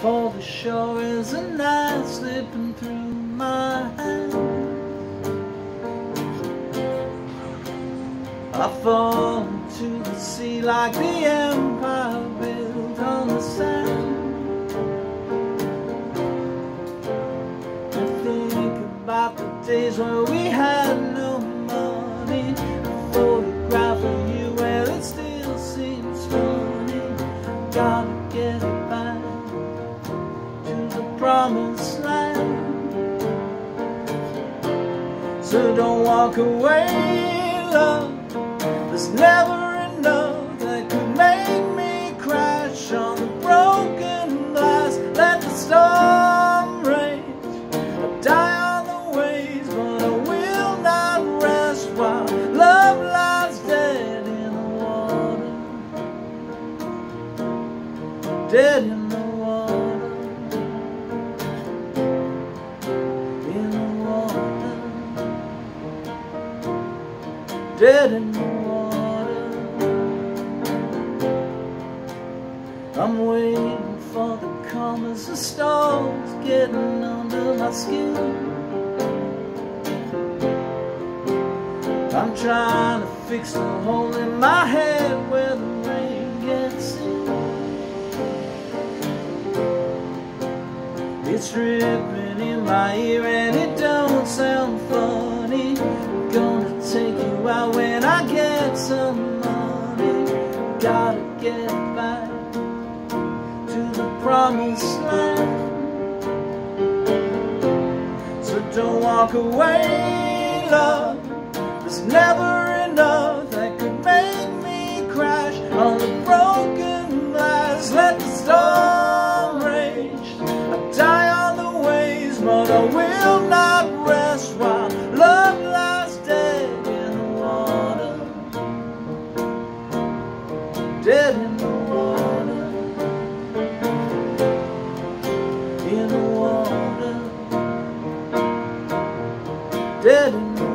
for the shore as the night slipping through my hands. I fall into the sea like the empire built on the sand. I think about the days when we had no money. A photograph of you, well, it still seems funny. Gotta get it back to the promised land. So don't walk away, love. There's never enough that could make me crash on the broken glass. Let the storm rage, I die on the waves, but I will not rest while love lies dead in the water. Dead in the water. In the water. Dead in the water. I'm waiting for the calm as the stars getting under my skin. I'm trying to fix the hole in my head where the rain gets in. It's dripping in my ear and it don't sound funny. I'm gonna take you out when I get some money. Gotta get back to the promised land. So don't walk away, love. There's never enough that could make me crash on the broken glass. Let the storm rage, I die on the waves, but I will not rest while love lies dead in the water. Dead in the water. In the water. Dead in the water.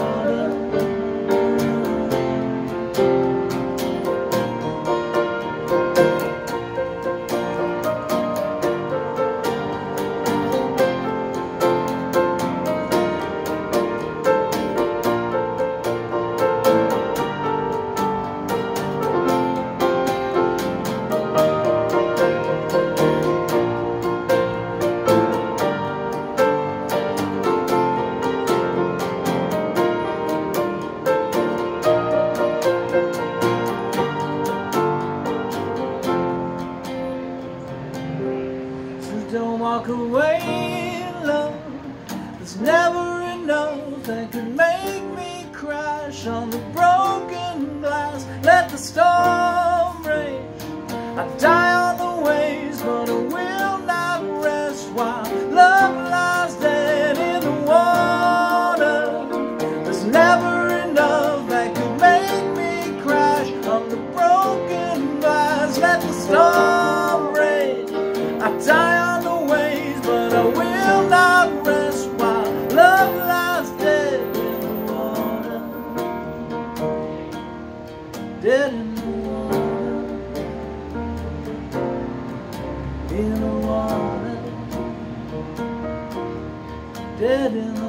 Don't walk away, love. There's never enough that could make me crash on the broken glass. Let the storm rage, I die on the waves, but I will not rest while love lies dead in the water. There's never enough that could make me crash on the broken glass. Let the storm rage, I die on the waves, but I will not rest while love lies dead in the water. Dead in the water. In the water. Dead in the water.